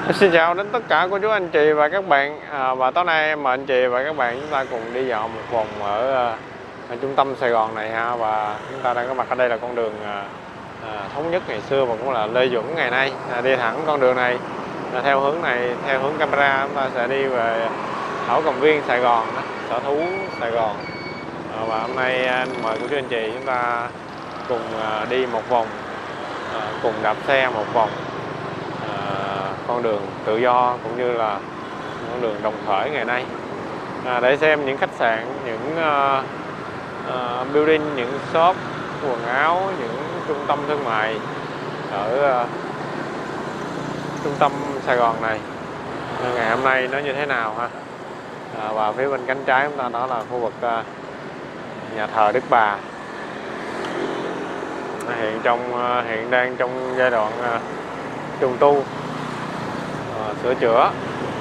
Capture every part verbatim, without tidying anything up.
Xin chào đến tất cả cô chú anh chị và các bạn, à, và tối nay em mời anh chị và các bạn chúng ta cùng đi dạo một vòng ở, ở trung tâm Sài Gòn này ha. Và chúng ta đang có mặt ở đây là con đường à, à, Thống Nhất ngày xưa và cũng là Lê Duẩn ngày nay. À, đi thẳng con đường này à, theo hướng này, theo hướng camera chúng ta sẽ đi về Thảo Cầm Viên Sài Gòn, sở thú Sài Gòn. À, và hôm nay anh mời cô chú anh chị chúng ta cùng à, đi một vòng, à, cùng đạp xe một vòng con đường tự do cũng như là con đường Đồng Khởi ngày nay, à, để xem những khách sạn, những uh, uh, building, những shop quần áo, những trung tâm thương mại ở uh, trung tâm Sài Gòn này ngày hôm nay nó như thế nào ha. À, và phía bên cánh trái chúng ta đó là khu vực uh, nhà thờ Đức Bà, hiện trong uh, hiện đang trong giai đoạn uh, trùng tu, À, sửa chữa.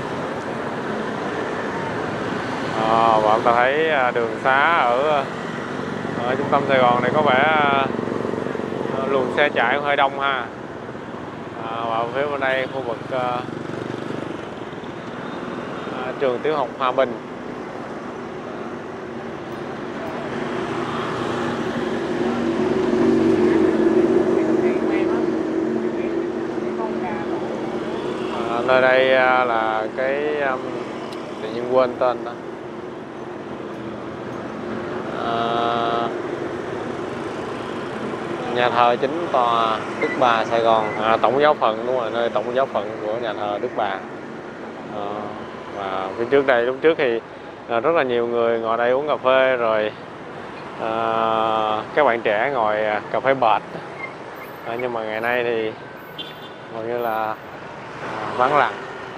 À, và chúng ta thấy đường xá ở, ở trung tâm Sài Gòn này có vẻ à, luồng xe chạy hơi đông ha. À, và phía bên đây khu vực à, à, trường tiểu học Hòa Bình. Nơi đây là cái um, tự nhiên quên tên đó, à, nhà thờ chính tòa Đức Bà Sài Gòn, à, tổng giáo phận, đúng rồi, nơi tổng giáo phận của nhà thờ Đức Bà. À, và phía trước đây lúc trước thì à, rất là nhiều người ngồi đây uống cà phê, rồi à, các bạn trẻ ngồi cà phê bệt, à, nhưng mà ngày nay thì hầu như là vắng lặng.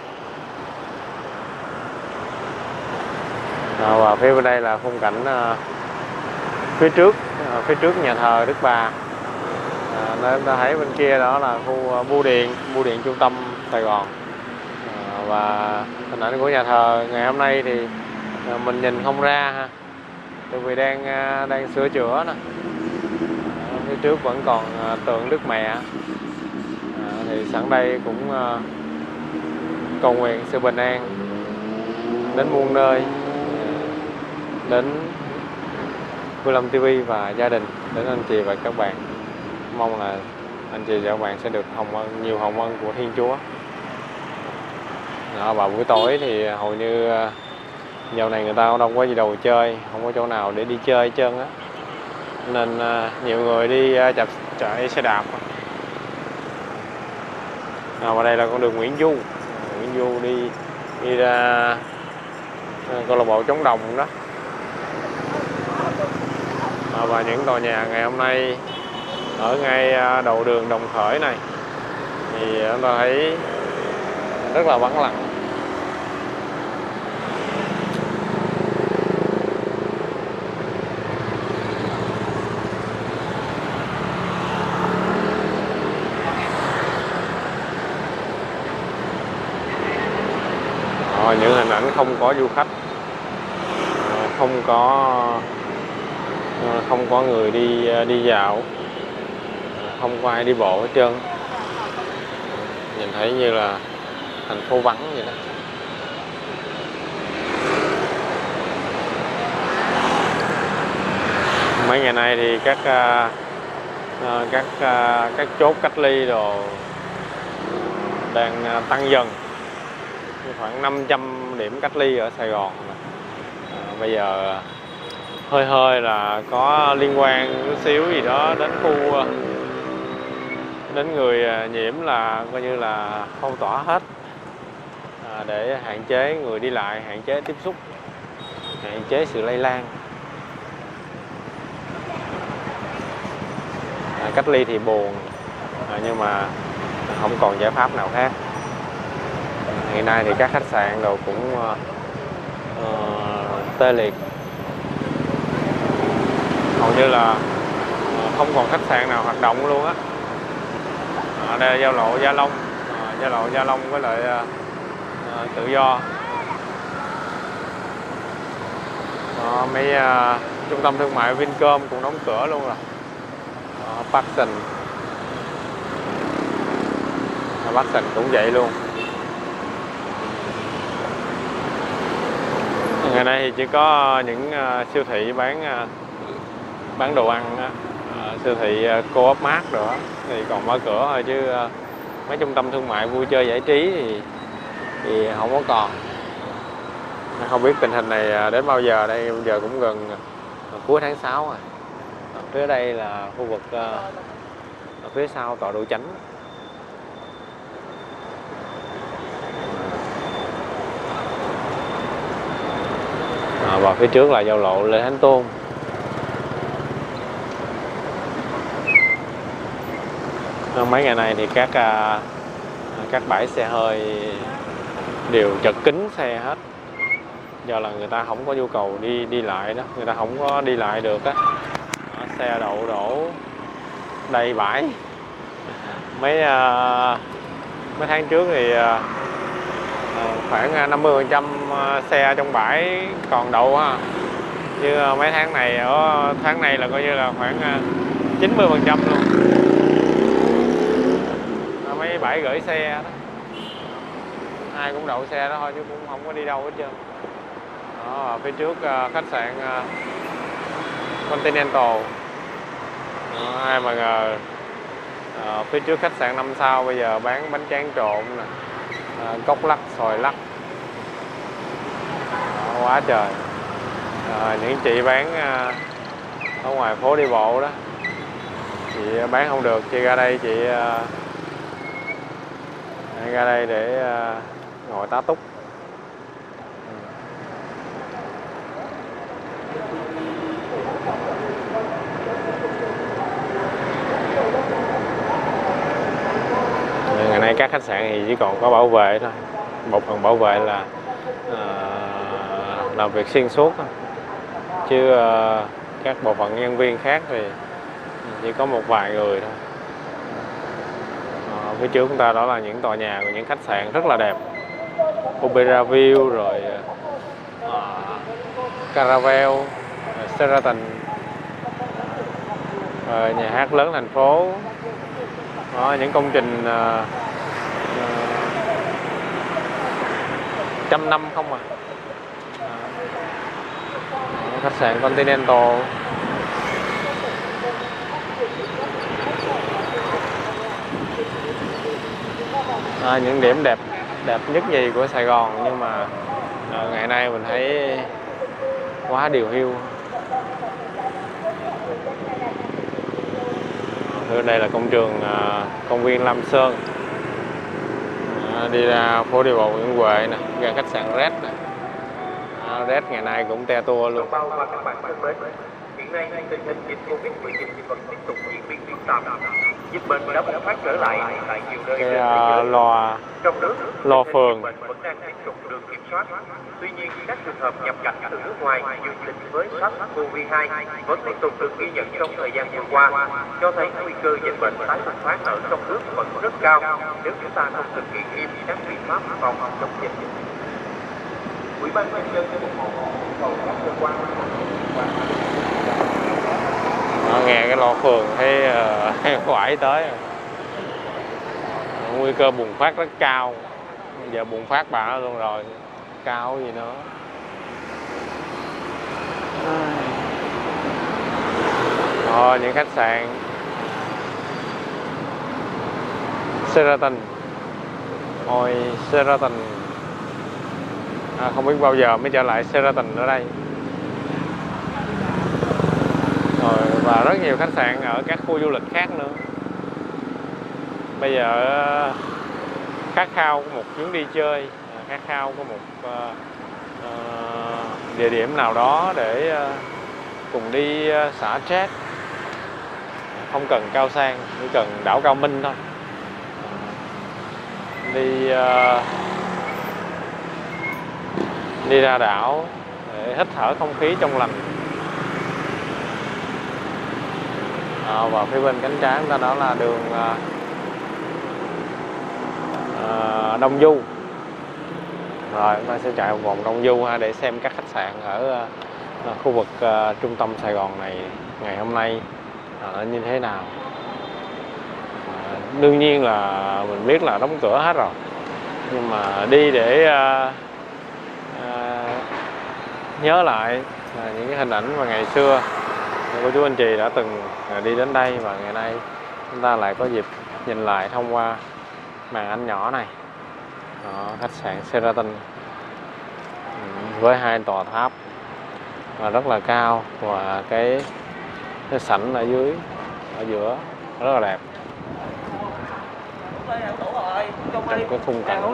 À, và phía bên đây là khung cảnh à, phía trước à, phía trước nhà thờ Đức Bà. À, nên ta thấy bên kia đó là khu à, bưu điện bưu điện trung tâm Sài Gòn. À, và hình ảnh của nhà thờ ngày hôm nay thì à, mình nhìn không ra ha, tại vì đang à, đang sửa chữa nè. À, phía trước vẫn còn à, tượng Đức Mẹ. À, thì sẵn đây cũng à, cầu nguyện sự bình an đến muôn nơi, đến Vưu Lâm ti vi và gia đình, đến anh chị và các bạn. Mong là anh chị và các bạn sẽ được hồng ân, nhiều hồng ân của Thiên Chúa. Đó, và buổi tối thì hầu như dạo này người ta không có gì đâu chơi, không có chỗ nào để đi chơi hết trơn á, nên nhiều người đi chập chạy xe đạp. À, và đây là con đường Nguyễn Du. Nguyễn Du đi đi ra câu lạc bộ Trống Đồng đó. À, và những tòa nhà ngày hôm nay ở ngay đầu đường Đồng Khởi này thì chúng ta thấy rất là vắng lặng. Những hình ảnh không có du khách, không có không có người đi đi dạo, không có ai đi bộ hết trơn, nhìn thấy như là thành phố vắng vậy đó. Mấy ngày nay thì các các các chốt cách ly đồ đang tăng dần, khoảng năm trăm điểm cách ly ở Sài Gòn. À, bây giờ hơi hơi là có liên quan chút xíu gì đó đến khu đến người nhiễm là coi như là phong tỏa hết, à, để hạn chế người đi lại, hạn chế tiếp xúc, hạn chế sự lây lan. À, cách ly thì buồn, à, nhưng mà không còn giải pháp nào khác. Hiện nay thì các khách sạn đồ cũng uh, uh, tê liệt, hầu như là uh, không còn khách sạn nào hoạt động luôn á. Ở đây là giao lộ Gia Long, uh, giao lộ Gia Long với lại uh, uh, Tự Do. Uh, mấy uh, trung tâm thương mại Vincom cũng đóng cửa luôn rồi. Uh, Parkson, Parkson cũng vậy luôn. Ngày nay thì chỉ có những uh, siêu thị bán uh, bán đồ ăn, uh, siêu thị uh, Co-op Mart rồi đó thì còn mở cửa thôi, chứ uh, mấy trung tâm thương mại vui chơi giải trí thì thì không có còn. Không biết tình hình này đến bao giờ đây, bây giờ cũng gần cuối tháng sáu rồi. Ở phía đây là khu vực uh, ở phía sau tọa độ Chánh. À, và phía trước là giao lộ Lê Thánh Tôn. Mấy ngày nay thì các uh, các bãi xe hơi đều chật kín xe hết, do là người ta không có nhu cầu đi đi lại đó, người ta không có đi lại được á. Xe đậu đổ đầy bãi. Mấy uh, mấy tháng trước thì uh, khoảng năm mươi phần trăm xe trong bãi còn đậu ha, chứ mấy tháng này ở tháng này là coi như là khoảng chín mươi phần trăm luôn. Mấy bãi gửi xe đó, ai cũng đậu xe đó thôi chứ cũng không có đi đâu hết trơn. Đó, phía trước uh, khách sạn uh, Continental. Đó, ai mà ngờ uh, phía trước khách sạn năm sao bây giờ bán bánh tráng trộn nè, uh, cốc lắc, xoài lắc. Đó, quá trời. Uh, những chị bán uh, ở ngoài phố đi bộ đó, chị bán không được, chị ra đây chị uh, ra đây để uh, ngồi tá túc. Ngày nay các khách sạn thì chỉ còn có bảo vệ thôi, một phần bảo vệ là uh, làm việc xuyên suốt thôi. Chứ uh, các bộ phận nhân viên khác thì chỉ có một vài người thôi. Uh, phía trước chúng ta đó là những tòa nhà của những khách sạn rất là đẹp, Opera View rồi uh, Caravel, Sheraton, uh, nhà hát lớn thành phố. Đó, những công trình uh, uh, trăm năm không à. Uh, khách sạn Continental. À, những điểm đẹp đẹp nhất gì của Sài Gòn, nhưng mà à, ngày nay mình thấy quá điều hiu. Ở đây là công trường à, công viên Lam Sơn. À, đi ra phố đi bộ Nguyễn Huệ nè, gần khách sạn Red nè. À, Red ngày nay cũng te tua luôn. Hiện nay tình hình dịch Covid mười chín vẫn tiếp tục diễn biến phức tạp. Dịch bệnh đã bùng phát trở lại tại nhiều nơi trên thế giới. Lo Trong nước, lo phường bệnh vẫn đang tiếp tục được kiểm soát. Tuy nhiên, các trường hợp nhập cảnh từ nước ngoài dương tính với SARS-xê o vê hai vẫn tiếp tục được ghi nhận trong thời gian vừa qua, cho thấy nguy cơ dịch bệnh tái bùng phát ở trong nước vẫn rất cao nếu chúng ta không thực hiện nghiêm các biện pháp phòng chống dịch. Ủy ban nhân dân thành phố yêu cầu các cơ quan Đó, nghe cái lo phường thấy uh, quải tới rồi. Nguy cơ bùng phát rất cao, giờ bùng phát bả luôn rồi, cao gì nữa. Ờ, những khách sạn Sheraton, ôi Sheraton, à, không biết bao giờ mới trở lại Sheraton ở đây. Rồi, và rất nhiều khách sạn ở các khu du lịch khác nữa. Bây giờ khát khao có một chuyến đi chơi, khát khao có một uh, uh, địa điểm nào đó để uh, cùng đi uh, xả stress, không cần cao sang, chỉ cần đảo Cao Minh thôi. Đi uh, đi ra đảo để hít thở không khí trong lành. À, và phía bên cánh trái chúng ta đó là đường uh, uh, Đông Du. Rồi chúng ta sẽ chạy một vòng Đông Du ha, để xem các khách sạn ở uh, khu vực uh, trung tâm Sài Gòn này ngày hôm nay uh, như thế nào. Uh, đương nhiên là mình biết là đóng cửa hết rồi, nhưng mà đi để uh, uh, nhớ lại à, những cái hình ảnh mà ngày xưa cô chú anh chị đã từng đi đến đây, và ngày nay chúng ta lại có dịp nhìn lại thông qua màn ảnh nhỏ này. Đó, khách sạn Sheraton với hai tòa tháp và rất là cao, và cái, cái sảnh ở dưới, ở giữa rất là đẹp. Trong cái khung cảnh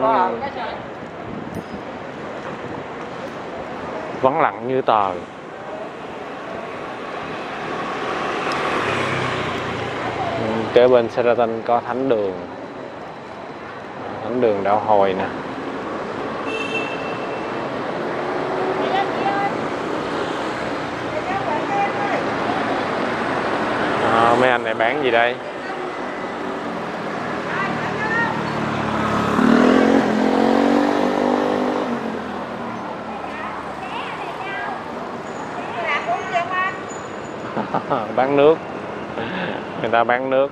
vắng lặng như tờ. Kế bên Sheraton có thánh đường, thánh đường Đạo Hồi nè. À, mấy anh này bán gì đây? Bán nước, người ta bán nước.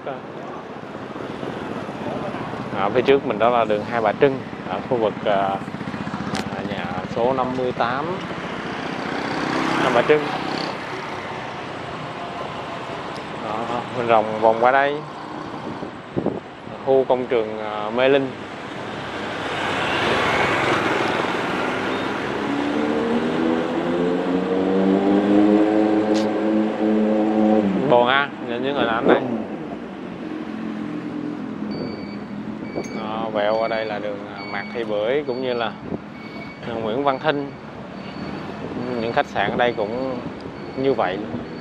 Ở phía trước mình đó là đường Hai Bà Trưng, ở khu vực uh, nhà số năm mươi tám Hai Bà Trưng. Đó, mình vòng vòng qua đây, khu công trường uh, Mê Linh. Buồn ha, nhìn những hình ảnh này. Đó, vẹo qua đây là đường Mạc Thị Bưởi cũng như là Nguyễn Văn Thinh. Những khách sạn ở đây cũng như vậy.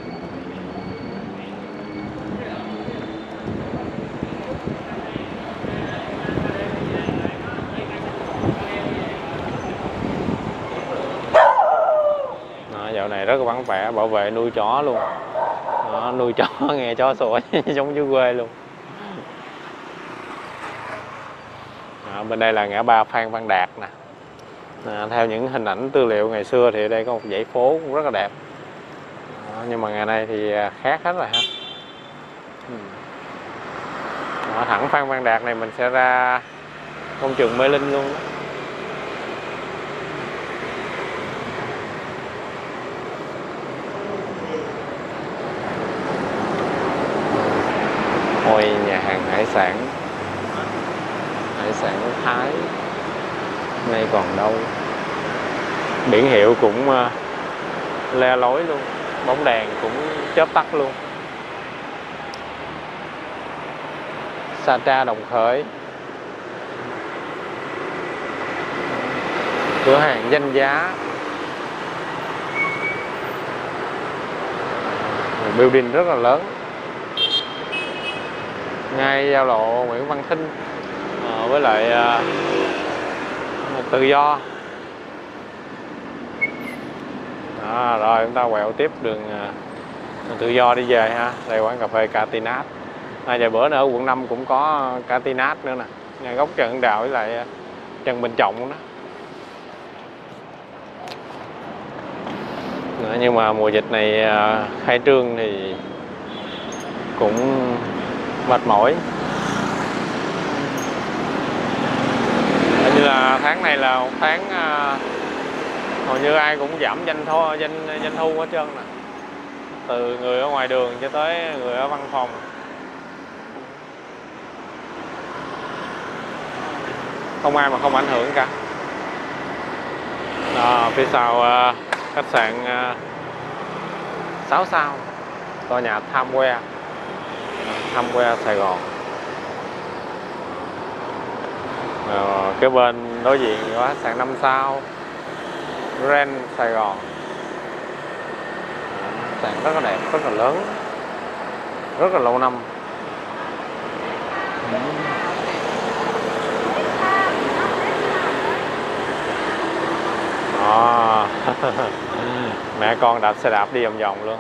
Đó, dạo này rất là vắng vẻ, bảo vệ nuôi chó luôn. Đó, nuôi chó nghe chó sủa giống dưới quê luôn. Đó, bên đây là ngã ba Phan Văn Đạt nè. À, theo những hình ảnh tư liệu ngày xưa thì đây có một dãy phố cũng rất là đẹp. Đó, nhưng mà ngày nay thì khác hết rồi ha. Đó, thẳng Phan Văn Đạt này mình sẽ ra công trường Mê Linh luôn đó. Ôi, nhà hàng hải sản, hải sản Thái nay còn đâu. Biển hiệu cũng uh, le lối luôn, bóng đèn cũng chớp tắt luôn. Sa Tra Đồng Khởi, cửa hàng Danh Giá, building rất là lớn ngay giao lộ Nguyễn Văn Thinh à, với lại à, Tự Do. Đó, rồi chúng ta quẹo tiếp đường à, Tự Do đi về ha. Đây quán cà phê Catinat. À, vài bữa nữa ở quận năm cũng có Catinat nữa nè, ngay góc Trần Hưng Đạo với lại Trần Bình Trọng đó. Đó, nhưng mà mùa dịch này à, khai trương thì cũng mệt mỏi. Hình như là tháng này là một tháng uh, hầu như ai cũng giảm doanh thu, doanh, doanh thu hết trơn nè. Từ người ở ngoài đường cho tới người ở văn phòng. Không ai mà không ảnh hưởng cả. Đó, phía sau uh, khách sạn uh, sáu sao, tòa nhà Times Square, Times Square Sài Gòn. Ờ, cái bên đối diện có khách sạn năm sao Grand Sài Gòn. Khách sạn rất là đẹp, rất là lớn, rất là lâu năm. À, mẹ con đạp xe đạp đi vòng vòng luôn.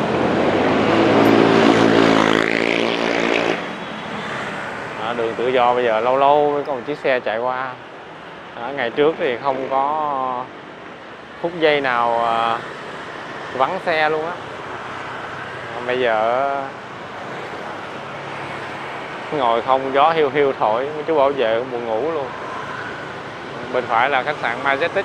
Đường Tự Do do bây giờ lâu lâu mới có một chiếc xe chạy qua. Ở ngày trước thì không có phút giây nào vắng xe luôn á. Bây giờ ngồi không, gió hiu hiu thổi, mấy chú bảo vệ cũng buồn ngủ luôn. Bên phải là khách sạn Majestic.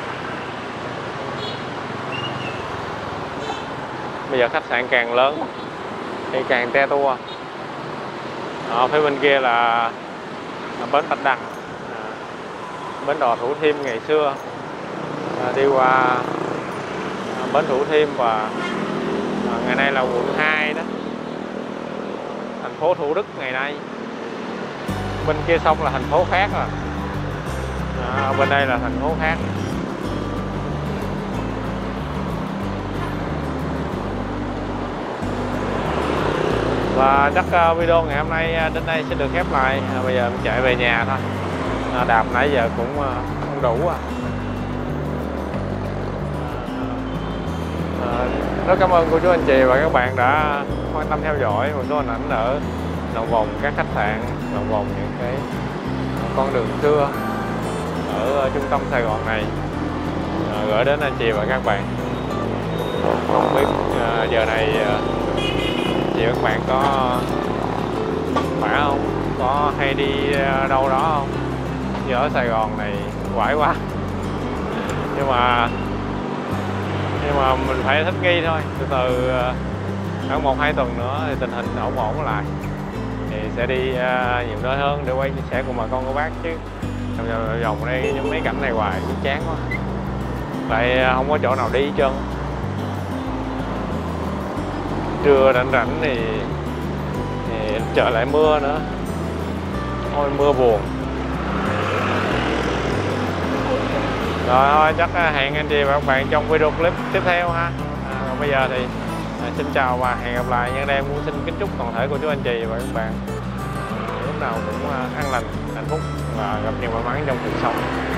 Bây giờ khách sạn càng lớn thì càng te tua. Ở phía bên kia là bến Bạch Đằng, bến đò Thủ Thiêm ngày xưa, đi qua bến Thủ Thiêm và ngày nay là quận hai đó, thành phố Thủ Đức ngày nay. Bên kia sông là thành phố khác rồi, à, bên đây là thành phố khác. Và chắc video ngày hôm nay đến đây sẽ được khép lại. À, bây giờ mình chạy về nhà thôi. À, đạp nãy giờ cũng không đủ. À. À, rất cảm ơn cô chú anh chị và các bạn đã quan tâm theo dõi một số hình ảnh ở lòng vòng các khách sạn, lòng vòng những cái con đường xưa ở trung tâm Sài Gòn này, à, gửi đến anh chị và các bạn. Không biết à, giờ này à, chị và các bạn có khỏe không, có hay đi đâu đó không? Giờ ở Sài Gòn này quải quá, nhưng mà nhưng mà mình phải thích nghi thôi. Từ từ khoảng một hai tuần nữa thì tình hình ổn ổn lại thì sẽ đi nhiều nơi hơn để quay chia sẻ cùng bà con cô bác, chứ trong vòng đây mấy cảnh này hoài cũng chán quá, lại không có chỗ nào đi hết trơn. Trưa rảnh rảnh thì, thì trời lại mưa nữa, thôi mưa buồn. Rồi thôi chắc hẹn anh chị và các bạn trong video clip tiếp theo ha. À, còn bây giờ thì à, xin chào và hẹn gặp lại. Nhân đây muốn xin kính chúc toàn thể cô chú anh chị và các bạn à, lúc nào cũng an lành, hạnh phúc và gặp nhiều may mắn trong cuộc sống.